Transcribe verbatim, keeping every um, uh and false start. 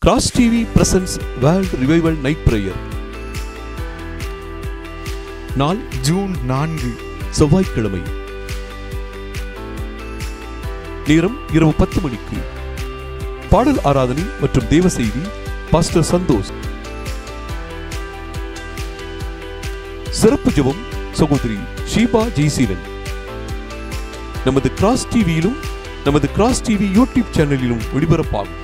Cross TV presence world revival night prayer. நாள் June நான்கு, செவ்வாய்க்கிழமை. நேரம் இரவு பத்து மணிக்கு. பாடல் ஆராதனை மற்றும் தேவ செய்தி பாஸ்டர் சந்தோஷ். சிறப்பு ஜெபம் சகோதரி ஷீபா ஜெய்சீலன். நமது கிராஸ் டிவியிலும் நமது கிராஸ் டிவி யூடியூப் சேனலிலும் ஒளிபரப்பாகும்.